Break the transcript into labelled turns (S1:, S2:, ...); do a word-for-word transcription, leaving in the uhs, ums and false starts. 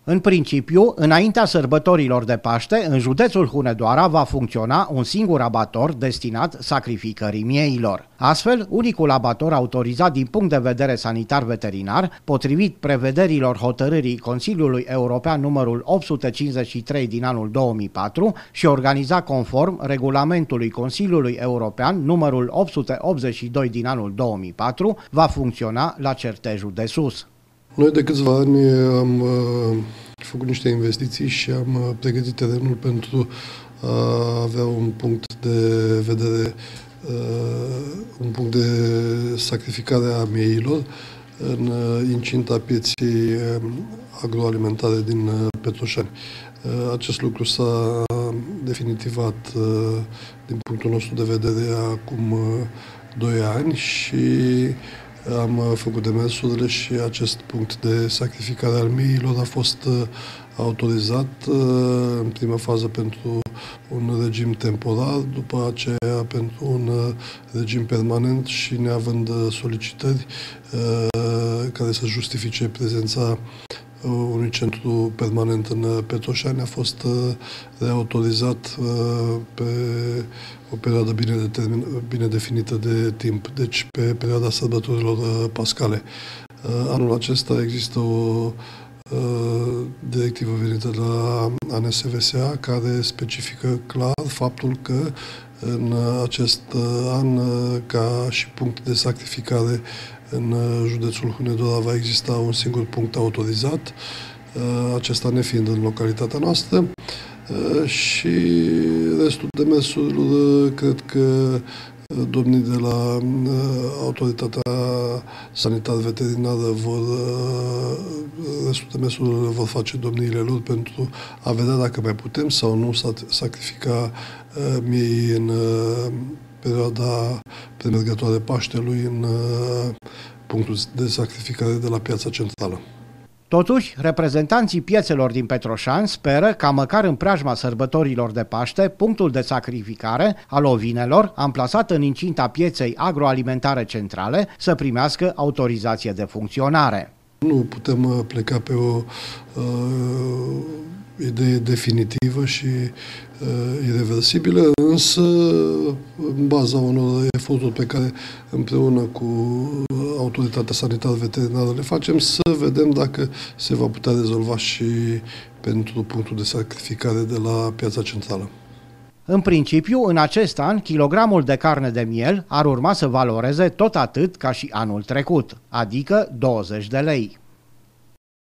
S1: În principiu, înaintea sărbătorilor de Paște, în județul Hunedoara va funcționa un singur abator destinat sacrificării mieilor. Astfel, unicul abator autorizat din punct de vedere sanitar-veterinar, potrivit prevederilor hotărârii Consiliului European numărul opt sute cincizeci și trei din anul două mii patru și organizat conform regulamentului Consiliului European numărul opt sute optzeci și doi din anul două mii patru, va funcționa la Certejul de Sus.
S2: Noi de câțiva ani am uh, făcut niște investiții și am uh, pregătit terenul pentru a avea un punct de vedere, uh, un punct de sacrificare a mieilor în uh, incinta pieței uh, agroalimentare din uh, Petroșani. Uh, acest lucru s-a definitivat uh, din punctul nostru de vedere acum uh, doi ani și am făcut demersurile și acest punct de sacrificare al mieilor a fost autorizat în prima fază pentru un regim temporar, după aceea pentru un regim permanent și neavând solicitări care să justifice prezența unui centru permanent în Petroșani, a fost reautorizat pe o perioadă bine, determin, bine definită de timp, deci pe perioada sărbătorilor pascale. Anul acesta există o directivă venită la A N S V S A care specifică clar faptul că în acest an, ca și punct de sacrificare în județul Hunedoara, va exista un singur punct autorizat, acesta nefiind în localitatea noastră, și restul demersurilor cred că domnii de la autoritatea sanitar-veterinară vor, restul demersurilor vor face domniile lor pentru a vedea dacă mai putem sau nu sacrifica miei în perioada premergătoare Paștelui în punctul de sacrificare de la piața centrală.
S1: Totuși, reprezentanții piețelor din Petroșani speră ca măcar în preajma sărbătorilor de Paște, punctul de sacrificare al ovinelor, amplasat în incinta pieței agroalimentare centrale, să primească autorizație de funcționare.
S2: Nu putem pleca pe o uh, idee definitivă și uh, irreversibilă, însă în baza unor eforturi pe care împreună cu autoritatea sanitar-veterinară le facem, să vedem dacă se va putea rezolva și pentru punctul de sacrificare de la piața centrală.
S1: În principiu, în acest an, kilogramul de carne de miel ar urma să valoreze tot atât ca și anul trecut, adică douăzeci de lei.